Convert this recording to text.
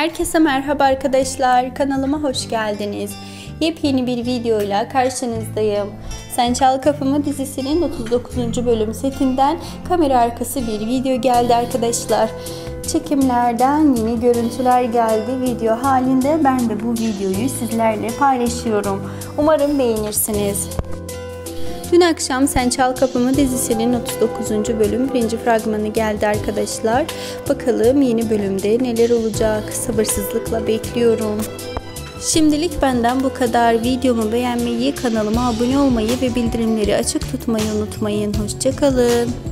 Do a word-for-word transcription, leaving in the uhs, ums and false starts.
Herkese merhaba arkadaşlar, kanalıma hoş geldiniz. Yepyeni bir videoyla karşınızdayım. Sen Çal Kapımı dizisinin otuz dokuzuncu bölüm setinden kamera arkası bir video geldi arkadaşlar. Çekimlerden yeni görüntüler geldi video halinde. Ben de bu videoyu sizlerle paylaşıyorum. Umarım beğenirsiniz. Dün akşam Sen Çal Kapımı dizisinin otuz dokuzuncu bölüm birinci fragmanı geldi arkadaşlar. Bakalım yeni bölümde neler olacak? Sabırsızlıkla bekliyorum. Şimdilik benden bu kadar. Videomu beğenmeyi, kanalıma abone olmayı ve bildirimleri açık tutmayı unutmayın. Hoşça kalın.